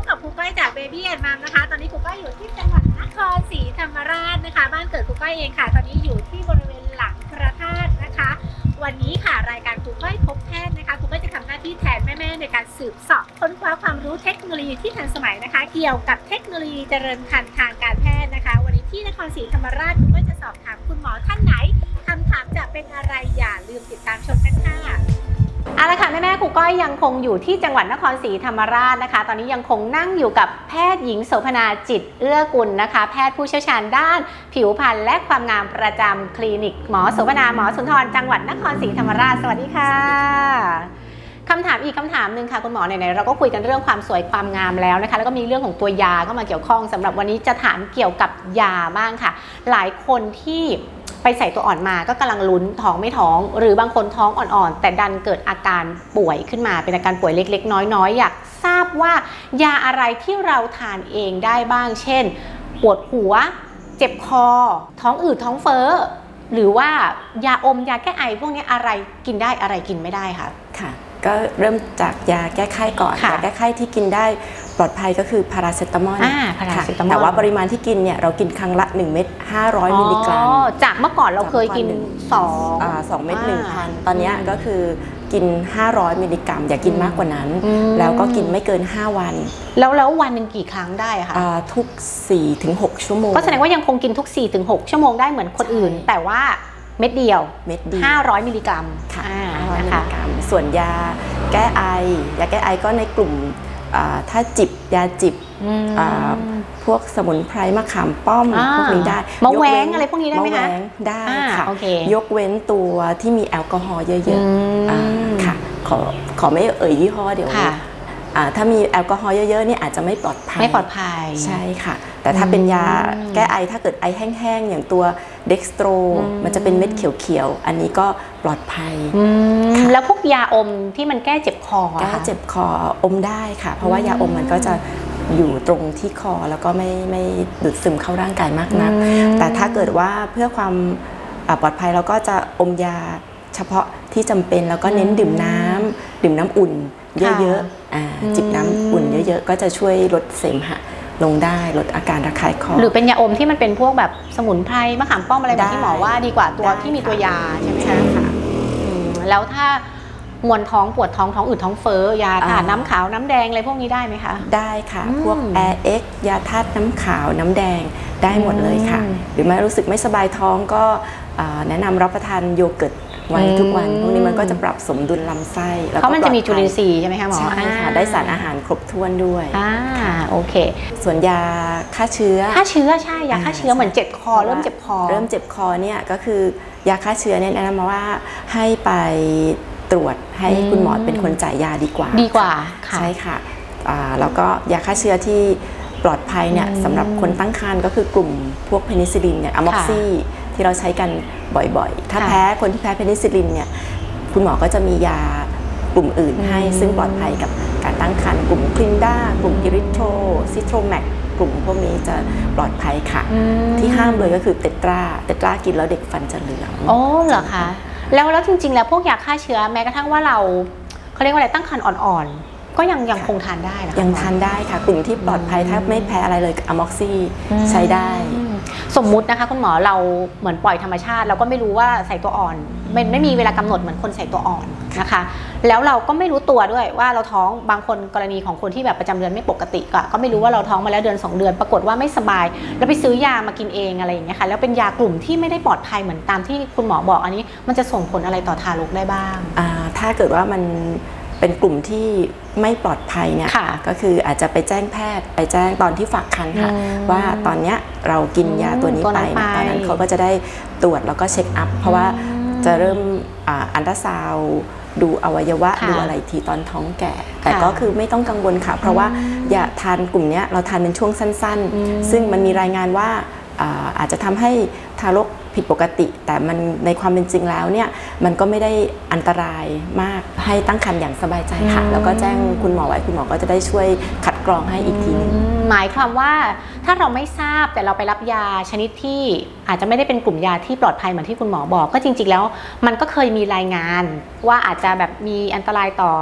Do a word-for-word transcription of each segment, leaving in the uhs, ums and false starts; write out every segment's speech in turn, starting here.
กับครูก้อยจาก Baby and Mom นะคะตอนนี้ครูก้อยอยู่ที่จังหวัดนครศรีธรรมราชนะคะบ้านเกิดครูก้อยเองค่ะตอนนี้อยู่ที่บริเวณหลังพระธาตุนะคะวันนี้ค่ะรายการครูก้อยพบแพทย์นะคะครูก้อยจะทำหน้าที่แทนแม่ๆในการสืบเสาะค้นคว้าความรู้เทคโนโลยีที่ทันสมัยนะคะเกี่ยวกับเทคโนโลยีเจริญพันธุ์ทางการแพทย์นะคะวันนี้ที่นครศรีธรรมราชครูก้อยจะสอบถามคุณหมอท่านไหนคำถามจะเป็นอะไรอย่าลืมติดตามชมกันค่ะเอาละค่ะแม่แม่ครูก้อยยังคงอยู่ที่จังหวัดนครศรีธรรมราชนะคะตอนนี้ยังคงนั่งอยู่กับแพทย์หญิงโสภณาจิตเอื้อกุลนะคะแพทย์ผู้เชี่ยวชาญด้านผิวพรรณและความงามประจำคลินิกหมอโสภณาหมอสุนทรจังหวัดนครศรีธรรมราชสวัสดีค่ะคำถามอีกคำถามหนึ่งค่ะคุณหมอไหนๆเราก็คุยกันเรื่องความสวยความงามแล้วนะคะแล้วก็มีเรื่องของตัวยาเข้ามาเกี่ยวข้องสำหรับวันนี้จะถามเกี่ยวกับยาบ้างค่ะหลายคนที่ไปใส่ตัวอ่อนมาก็กำลังลุ้นท้องไม่ท้องหรือบางคนท้องอ่อนๆแต่ดันเกิดอาการป่วยขึ้นมาเป็นอาการป่วยเล็กๆน้อยๆอยากทราบว่ายาอะไรที่เราทานเองได้บ้างเช่นปวดหัวเจ็บคอท้องอืดท้องเฟ้อหรือว่ายาอมยาแก้ไอพวกนี้อะไรกินได้อะไรกินไม่ได้ค่ะค่ะก็เริ่มจากยาแก้ไข้ก่อนยาแก้ไข้ที่กินได้ปลอดภัยก็คือพาราเซตามอลแต่ว่าปริมาณที่กินเนี่ยเรากินครั้งละหนึ่งเม็ดห้าร้อยมิลลิกรัมจากเมื่อก่อนเราเคยกินสองอ่าสองเม็ดหนึ่งพันตอนนี้ก็คือกินห้าร้อยมิลลิกรัมอย่ากินมากกว่านั้นแล้วก็กินไม่เกินห้าวันแล้วแล้ววันหนึ่งกี่ครั้งได้คะทุก สี่ถึงหก ชั่วโมงก็แสดงว่ายังคงกินทุก สี่ถึงหก ชั่วโมงได้เหมือนคนอื่นแต่ว่าเม็ดเดียวเม็ดเดียวห้าร้อยมิลลิกรัมค่ะห้าร้อยมิลลิกรัมส่วนยาแก้ไอยาแก้ไอก็ในกลุ่มถ้าจิบยาจิบพวกสมุนไพรมะขามป้อมพวกนี้ได้มะแวงอะไรพวกนี้ได้ไหมคะมะแวงได้ค่ะยกเว้นตัวที่มีแอลกอฮอล์เยอะๆค่ะขอขอไม่เอ่ยยี่ห้อเดี๋ยวถ้ามีแอลกอฮอล์เยอะๆนี่อาจจะไม่ปลอดภัยไม่ปลอดภัยใช่ค่ะแต่ถ้าเป็นยาแก้ไอถ้าเกิดไอแห้งๆอย่างตัวเด็กสโตรมันจะเป็นเม็ดเขียวๆอันนี้ก็ปลอดภัยแล้วพวกยาอมที่มันแก้เจ็บคอแก้เจ็บคออมได้ค่ะเพราะว่ายาอมมันก็จะอยู่ตรงที่คอแล้วก็ไม่ไม่ดูดซึมเข้าร่างกายมากนักแต่ถ้าเกิดว่าเพื่อความปลอดภัยเราก็จะอมยาเฉพาะที่จำเป็นแล้วก็เน้นดื่มน้ำดื่มน้ำอุ่นเยอะๆจิบน้ำอุ่นเยอะๆก็จะช่วยลดเสมหะลงได้ลดอาการระคายคอหรือเป็นยาอมที่มันเป็นพวกแบบสมุนไพรมะขามป้อมอะไรแบบที่หมอว่าดีกว่าตัวที่มีตัวยาใช่ไหมคะแล้วถ้ามวนท้องปวดท้องท้องอืดท้องเฟ้อยาธาตุน้ำขาวน้ำแดงอะไรพวกนี้ได้ไหมคะได้ค่ะพวก แอร์ เอ็กซ์ ยาธาตุน้ำขาวน้ำแดงได้หมดเลยค่ะหรือไม่รู้สึกไม่สบายท้องก็แนะนำรับประทานโยเกิร์ตไว้ทุกวันพวกนี้มันก็จะปรับสมดุลลำไส้เพราะมันจะมีจุลินทรีย์ใช่ไหมคะหมอใช่ค่ะได้สารอาหารครบถ้วนด้วยอ่าโอเคส่วนยาฆ่าเชื้อฆ่าเชื้อใช่ยาฆ่าเชื้อเหมือนเจ็บคอเริ่มเจ็บคอเริ่มเจ็บคอเนี่ยก็คือยาฆ่าเชื้อเนี่ยแนะนำมาว่าให้ไปตรวจให้คุณหมอเป็นคนจ่ายยาดีกว่าดีกว่าใช่ค่ะแล้วก็ยาฆ่าเชื้อที่ปลอดภัยเนี่ยสำหรับคนตั้งครรภ์ก็คือกลุ่มพวกเพนิซิลลินเนี่ยอะม็อกซี่ที่เราใช้กันบ่อยๆถ้าแพ้คนที่แพ้เพนิซิลลินเนี่ยคุณหมอก็จะมียากลุ่มอื่นให้ซึ่งปลอดภัยกับการตั้งครรภ์กลุ่มคลินด้ากลุ่มอิริโทรซิโทรแมกกลุ่มพวกนี้จะปลอดภัยค่ะที่ห้ามเลยก็คือเตตราเตตรากินแล้วเด็กฟันจะเหลืองอ๋อเหรอคะแล้วแล้วจริงๆแล้วพวกยาฆ่าเชื้อแม้กระทั่งว่าเราเขาเรียกว่าอะไรตั้งครรภ์อ่อนๆก็ยังยังคงทานได้นะคะยังทานได้ค่ะกลุ่มที่ปลอดภัยถ้าไม่แพ้อะไรเลยอะม็อกซี่ใช้ได้สมมุตินะคะคุณหมอเราเหมือนปล่อยธรรมชาติเราก็ไม่รู้ว่าใส่ตัวอ่อนไม่ไม่มีเวลากำหนดเหมือนคนใส่ตัวอ่อนนะคะแล้วเราก็ไม่รู้ตัวด้วยว่าเราท้องบางคนกรณีของคนที่แบบประจำเดือนไม่ปกติก็ก็ไม่รู้ว่าเราท้องมาแล้วเดือนสองเดือนปรากฏว่าไม่สบายแล้วไปซื้อยามากินเองอะไรอย่างเงี้ยค่ะแล้วเป็นยากลุ่มที่ไม่ได้ปลอดภัยเหมือนตามที่คุณหมอบอกอันนี้มันจะส่งผลอะไรต่อทารกได้บ้างอ่าถ้าเกิดว่ามันเป็นกลุ่มที่ไม่ปลอดภัยเนี่ยก็คืออาจจะไปแจ้งแพทย์ไปแจ้งตอนที่ฝากครรภ์ค่ะว่าตอนนี้เรากินยาตัวนี้ไปตอนนั้นเขาก็จะได้ตรวจแล้วก็เช็คอัพเพราะว่าจะเริ่มอัลตราซาวด์ดูอวัยวะดูอะไรทีตอนท้องแก่แต่ก็คือไม่ต้องกังวลค่ะเพราะว่ายาทานกลุ่มนี้เราทานเป็นช่วงสั้นๆซึ่งมันมีรายงานว่าอาจจะทำให้ทารกผิดปกติแต่มันในความเป็นจริงแล้วเนี่ยมันก็ไม่ได้อันตรายมากให้ตั้งครรภ์อย่างสบายใจค่ะแล้วก็แจ้งคุณหมอไว้คุณหมอก็จะได้ช่วยคัดกรองให้อีกทีนึงหมายความว่าถ้าเราไม่ทราบแต่เราไปรับยาชนิดที่อาจจะไม่ได้เป็นกลุ่มยาที่ปลอดภัยเหมือนที่คุณหมอบอกก็จริงๆแล้วมันก็เคยมีรายงานว่าอาจจะแบบมีอันตรายต่อ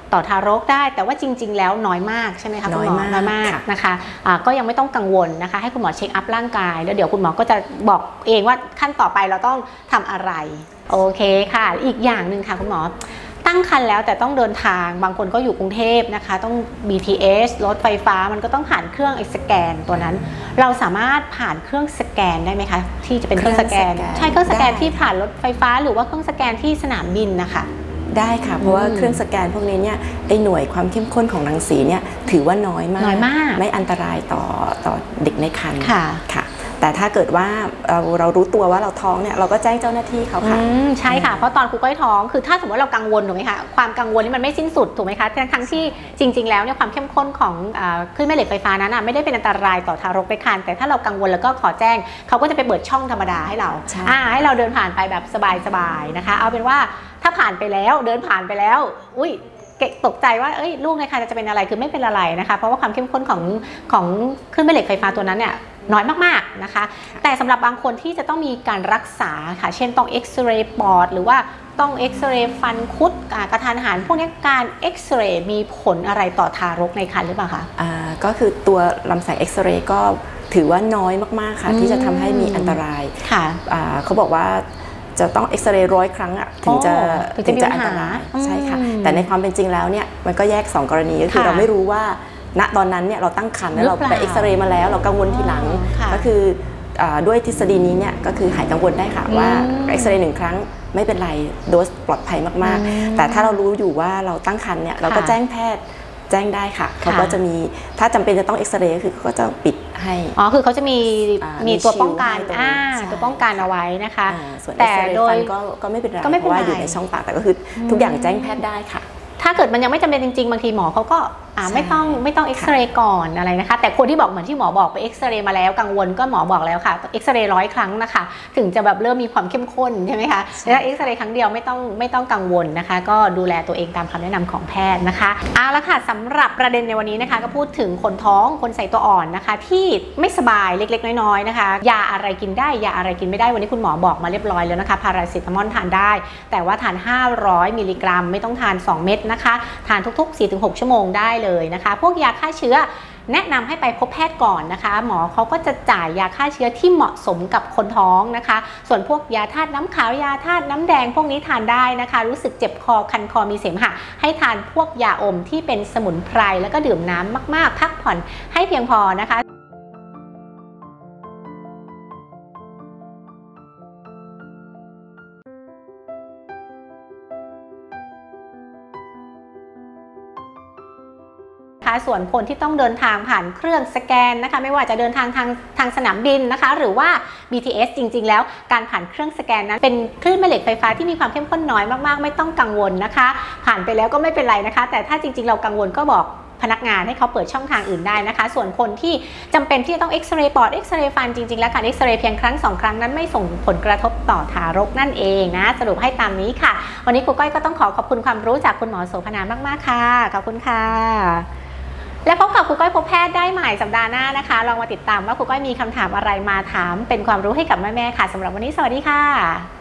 ต่อทารกได้แต่ว่าจริงๆแล้วน้อยมากใช่ไหมคะคุณหมอน้อยมากนะคะะก็ยังไม่ต้องกังวลนะคะให้คุณหมอเช็คอัพร่างกายแล้วเดี๋ยวคุณหมอก็จะบอกเองว่าขั้นต่อไปเราต้องทำอะไรโอเคค่ะอีกอย่างหนึ่งค่ะคุณหมอตั้งครรภ์แล้วแต่ต้องเดินทางบางคนก็อยู่กรุงเทพนะคะต้อง บี ที เอส รถไฟฟ้ามันก็ต้องผ่านเครื่องไอ้สแกนตัวนั้นเราสามารถผ่านเครื่องสแกนได้ไหมคะที่จะเป็นเครื่องสแกนใช่เครื่องสแกนที่ผ่านรถไฟฟ้าหรือว่าเครื่องสแกนที่สนามบินนะคะได้ค่ะเพราะว่าเครื่องสแกนพวกนี้เนี่ยไอหน่วยความเข้มข้นของรังสีเนี่ยถือว่าน้อยมากน้อยมากไม่อันตรายต่อต่อเด็กในครรภ์ค่ะค่ะแต่ถ้าเกิดว่าเราเรารู้ตัวว่าเราท้องเนี่ยเราก็แจ้งเจ้าหน้าที่เขาค่ะใช่ค่ะเพราะตอนครูก้อยท้องคือถ้าสมมติเรากังวลถูกไหมคะความกังวลนี่มันไม่สิ้นสุดถูกไหมคะทั้งทั้งที่จริงๆแล้วเนี่ยความเข้มข้นของคลื่นแม่เหล็กไฟฟ้านั้นไม่ได้เป็นอันตรายต่อทารกในครรภ์แต่ถ้าเรากังวลแล้วก็ขอแจ้งเขาก็จะไปเปิดช่องธรรมดาให้เราให้เราเดินผ่านไปแบบสบายๆนะคะเอาเป็นว่าถ้าผ่านไปแล้วเดินผ่านไปแล้วอุ้ยตกใจว่าเอ้ยลูกในครรภ์จะเป็นอะไรคือไม่เป็นอะไรนะคะเพราะว่าความเข้มข้นของของคลื่นแม่เหล็กไฟฟ้าตัวนั้นเนี่ยน้อยมากๆนะคะแต่สำหรับบางคนที่จะต้องมีการรักษาค่ะเช่นต้องเอ็กซเรย์ปอดหรือว่าต้องเอ็กซเรย์ฟันคุดกระทันหันพวกนี้การเอ็กซเรย์มีผลอะไรต่อทารกในครรภ์หรือเปล่าคะอ่าก็คือตัวลำไส้เอ็กซเรย์ก็ถือว่าน้อยมากๆค่ะที่จะทำให้มีอันตรายค่ะอ่าเขาบอกว่าจะต้องเอ็กซเรย์ร้อยครั้งอะถึงจะถึงจะอันตรายใช่ค่ะแต่ในความเป็นจริงแล้วเนี่ยมันก็แยกสองกรณีก็คือเราไม่รู้ว่าณตอนนั้นเนี่ยเราตั้งครรภ์แล้วเราไปเอ็กซเรย์มาแล้วเรากังวลทีหลังก็คือด้วยทฤษฎีนี้เนี่ยก็คือหายกังวลได้ค่ะว่าเอ็กซเรย์หนึ่งครั้งไม่เป็นไรโดสปลอดภัยมากๆแต่ถ้าเรารู้อยู่ว่าเราตั้งครรภ์เนี่ยเราก็แจ้งแพทย์แจ้งได้ค่ะเขาก็จะมีถ้าจำเป็นจะต้องเอ็กซเรย์ก็คือเขาก็จะปิดให้อ๋อคือเขาจะมีมีตัวป้องกันอ่าตัวป้องกันเอาไว้นะคะแต่โดยก็ไม่เป็นไรเพราะว่าอยู่ในช่องปากแต่ก็คือทุกอย่างแจ้งแพทย์ได้ค่ะถ้าเกิดมันยังไม่จำเป็นจริงๆบางทีหมอเขาก็ไม่ต้องไม่ต้องเอ็กซเรย์ก่อนอะไรนะคะแต่คนที่บอกเหมือนที่หมอบอกไปเอ็กซเรย์มาแล้วกังวลก็หมอบอกแล้วค่ะเอ็กซเรย์ร้อยครั้งนะคะถึงจะแบบเริ่มมีความเข้มข้นใช่ไหมคะแต่ถ้าเอ็กซเรย์ครั้งเดียวไม่ต้องไม่ต้องกังวลนะคะก็ดูแลตัวเองตามคำแนะนำของแพทย์นะคะเอาละค่ะสำหรับประเด็นในวันนี้นะคะก็พูดถึงคนท้องคนใส่ตัวอ่อนนะคะที่ไม่สบายเล็กๆน้อยๆนะคะยาอะไรกินได้ยาอะไรกินไม่ได้วันนี้คุณหมอบอกมาเรียบร้อยแล้วนะคะพาราเซตามอลทานได้แต่ว่าทานห้าร้อยมิลลิกรัมไม่ต้องทานสองเม็ดนะคะทานทุกๆ สี่ถึงหก ชั่วโมงได้เลยนะคะพวกยาฆ่าเชื้อแนะนำให้ไปพบแพทย์ก่อนนะคะหมอเขาก็จะจ่ายยาฆ่าเชื้อที่เหมาะสมกับคนท้องนะคะส่วนพวกยาธาตุน้ำขาวยาธาตุน้ำแดงพวกนี้ทานได้นะคะรู้สึกเจ็บคอคันคอมีเสมหะให้ทานพวกยาอมที่เป็นสมุนไพรแล้วก็ดื่มน้ำมากๆพักผ่อนให้เพียงพอนะคะส่วนคนที่ต้องเดินทางผ่านเครื่องสแกนนะคะไม่ว่าจะเดินทางทางทางสนามบินนะคะหรือว่า บี ที เอส จริงๆแล้วการผ่านเครื่องสแกนนั้นเป็นคลื่นแม่เหล็กไฟฟ้าที่มีความเข้มข้นน้อยมากๆไม่ต้องกังวลนะคะผ่านไปแล้วก็ไม่เป็นไรนะคะแต่ถ้าจริงๆเรากังวลก็บอกพนักงานให้เขาเปิดช่องทางอื่นได้นะคะส่วนคนที่จำเป็นที่จะต้องเอ็กซเรย์ปอดเอ็กซเรย์ฟันจริงๆแล้วการเอ็กซเรย์เพียงครั้งสองครั้งนั้นไม่ส่งผลกระทบต่อทารกนั่นเองนะสรุปให้ตามนี้ค่ะวันนี้ครูก้อยก็ต้องขอขอบคุณความรู้จากคุณหมอโสภณามากๆค่ะขอบคุณค่ะและพบกับครูก้อยพบแพทย์ได้ใหม่สัปดาห์หน้านะคะลองมาติดตามว่าครูก้อยมีคำถามอะไรมาถามเป็นความรู้ให้กับแม่ๆค่ะสำหรับวันนี้สวัสดีค่ะ